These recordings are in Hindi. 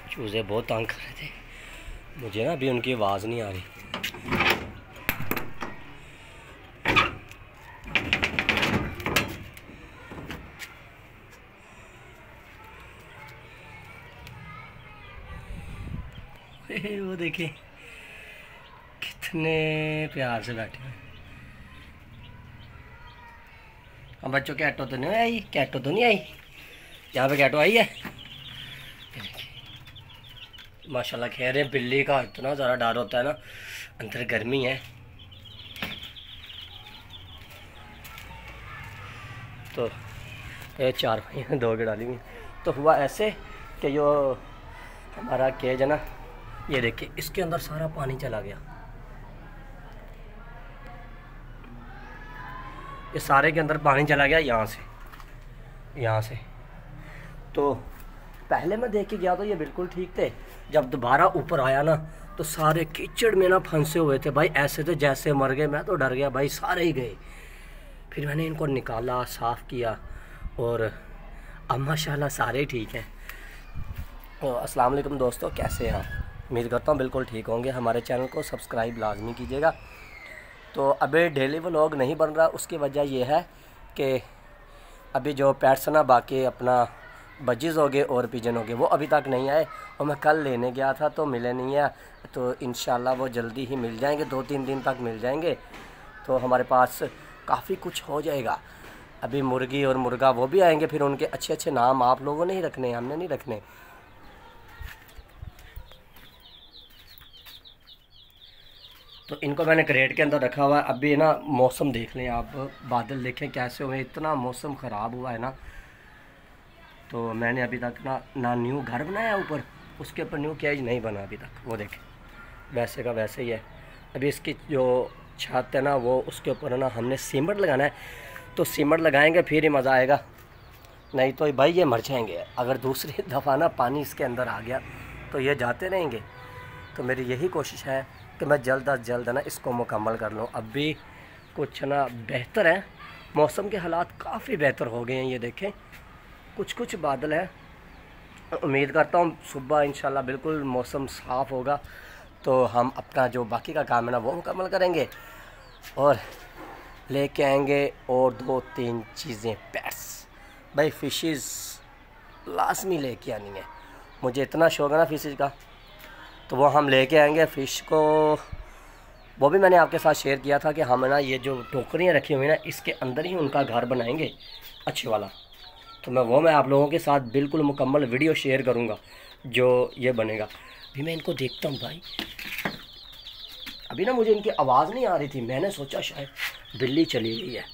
चूज़े बहुत तंग कर रहे थे मुझे ना, अभी उनकी आवाज़ नहीं आ रही। वो देखिए कितने प्यार से बैठे हैं। अब बच्चों कैटो तो नहीं आई, कैटो तो नहीं आई, यहाँ पे कैटो आई है माशाल्लाह। कह रहे हैं बिल्ली का इतना ज़्यादा डर होता है ना, अंदर गर्मी है तो ये चार भाई दो डाली हुई। तो हुआ ऐसे कि जो हमारा केज है ना, ये देखिए इसके अंदर सारा पानी चला गया, ये सारे के अंदर पानी चला गया यहाँ से। तो पहले मैं देख के गया तो ये बिल्कुल ठीक थे, जब दोबारा ऊपर आया ना तो सारे कीचड़ में ना फंसे हुए थे भाई, ऐसे थे जैसे मर गए। मैं तो डर गया भाई, सारे ही गए। फिर मैंने इनको निकाला, साफ़ किया और अब माशाल्लाह सारे ठीक हैं। तो अस्सलाम वालेकुम दोस्तों, कैसे हैं आप? उम्मीद करता हूँ बिल्कुल ठीक होंगे। हमारे चैनल को सब्सक्राइब लाजमी कीजिएगा। तो अभी डेली व्लॉग नहीं बन रहा, उसकी वजह यह है कि अभी जो पेट्स ना बाकी अपना बजीज़ हो गए और पिजन हो गए, वो अभी तक नहीं आए और मैं कल लेने गया था तो मिले नहीं है। तो इंशाल्लाह वो जल्दी ही मिल जाएंगे, 2-3 दिन तक मिल जाएंगे तो हमारे पास काफ़ी कुछ हो जाएगा। अभी मुर्गी और मुर्गा वो भी आएंगे, फिर उनके अच्छे अच्छे नाम आप लोगों ने ही रखने, हमने नहीं रखने। तो इनको मैंने क्रेट के अंदर रखा हुआ है। अभी ना मौसम देख लें आप, बादल देखें कैसे हुए, इतना मौसम ख़राब हुआ है ना। तो मैंने अभी तक ना न्यू घर बनाया ऊपर, उसके ऊपर न्यू केज नहीं बना अभी तक। वो देखें वैसे का वैसे ही है। अभी इसकी जो छत है ना वो, उसके ऊपर है ना हमने सीमेंट लगाना है, तो सीमेंट लगाएंगे फिर ही मज़ा आएगा, नहीं तो भाई ये मर जाएंगे। अगर दूसरी दफ़ा ना पानी इसके अंदर आ गया तो ये जाते रहेंगे। तो मेरी यही कोशिश है कि मैं जल्द अज जल्द ना इसको मुकम्मल कर लूँ। अब भी कुछ ना बेहतर है, मौसम के हालात काफ़ी बेहतर हो गए हैं। ये देखें कुछ बादल है, उम्मीद करता हूँ सुबह इंशाल्लाह बिल्कुल मौसम साफ़ होगा तो हम अपना जो बाकी का काम है ना वो मुकम्मल करेंगे और लेके आएंगे और 2-3 चीज़ें पेट्स। भाई फ़िशेस लाजमी लेके आनी है, मुझे इतना शौक़ है ना फ़िशेस का, तो वो हम लेके आएंगे। फ़िश को वो भी मैंने आपके साथ शेयर किया था कि हम ना ये जो टोकरियाँ रखी हुई ना इसके अंदर ही उनका घर बनाएंगे अच्छे वाला। तो मैं आप लोगों के साथ बिल्कुल मुकम्मल वीडियो शेयर करूँगा जो ये बनेगा। अभी मैं इनको देखता हूँ भाई, अभी ना मुझे इनकी आवाज़ नहीं आ रही थी, मैंने सोचा शायद बिल्ली चली गई है।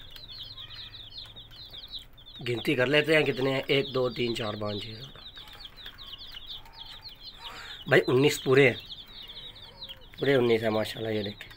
गिनती कर लेते हैं कितने हैं, 1 2 3 4 5 6 7 भाई 19 पूरे 19 है माशाल्लाह। ये देखें,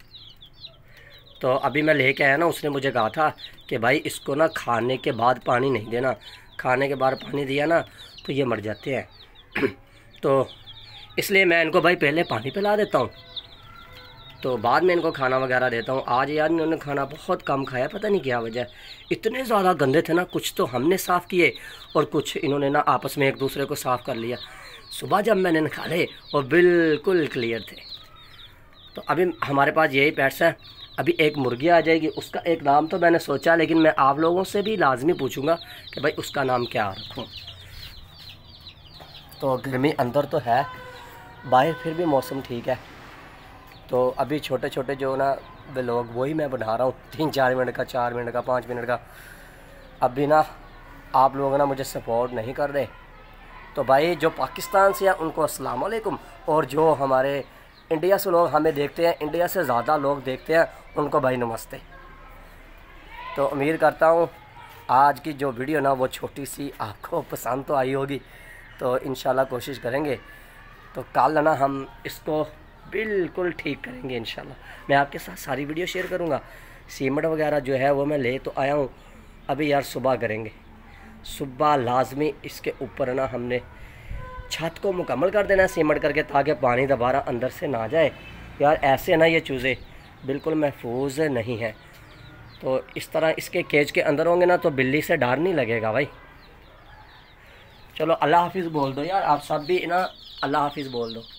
तो अभी मैं लेके आया ना, उसने मुझे कहा था कि भाई इसको ना खाने के बाद पानी नहीं देना, खाने के बाद पानी दिया ना तो ये मर जाते हैं तो इसलिए मैं इनको भाई पहले पानी पिला देता हूँ, तो बाद में इनको खाना वगैरह देता हूँ। आज यार इन्होंने खाना बहुत कम खाया, पता नहीं क्या वजह, इतने ज़्यादा गंदे थे ना, कुछ तो हमने साफ़ किए और कुछ इन्होंने ना आपस में एक दूसरे को साफ़ कर लिया। सुबह जब मैंने निकाले वो बिल्कुल क्लियर थे। तो अभी हमारे पास यही पेट्स हैं। अभी एक मुर्गी आ जाएगी, उसका एक नाम तो मैंने सोचा, लेकिन मैं आप लोगों से भी लाजमी पूछूंगा कि भाई उसका नाम क्या रखूं। तो गर्मी अंदर तो है, बाहर फिर भी मौसम ठीक है। तो अभी छोटे छोटे जो ना व्लॉग वही मैं बना रहा हूँ, 3-4 मिनट का, 4 मिनट का, 5 मिनट का। अभी ना आप लोग ना मुझे सपोर्ट नहीं कर रहे, तो भाई जो पाकिस्तान से हैं उनको अस्सलाम वालेकुम, और जो हमारे इंडिया से लोग हमें देखते हैं, इंडिया से ज़्यादा लोग देखते हैं, उनको भाई नमस्ते। तो उम्मीद करता हूँ आज की जो वीडियो ना वो छोटी सी आपको पसंद तो आई होगी। तो इंशाल्लाह कोशिश करेंगे तो कल ना हम इसको बिल्कुल ठीक करेंगे इंशाल्लाह। मैं आपके साथ सारी वीडियो शेयर करूँगा। सीमेंट वगैरह जो है वो मैं ले तो आया हूँ, अभी यार सुबह करेंगे, सुबह लाजमी इसके ऊपर ना हमने छत को मुकम्मल कर देना है सीमेंट करके, ताकि पानी दोबारा अंदर से ना जाए। यार ऐसे ना ये चूज़े बिल्कुल महफूज नहीं है, तो इस तरह इसके केज के अंदर होंगे ना तो बिल्ली से डर नहीं लगेगा भाई। चलो अल्लाह हाफिज़ बोल दो यार, आप सब भी ना अल्लाह हाफिज़ बोल दो।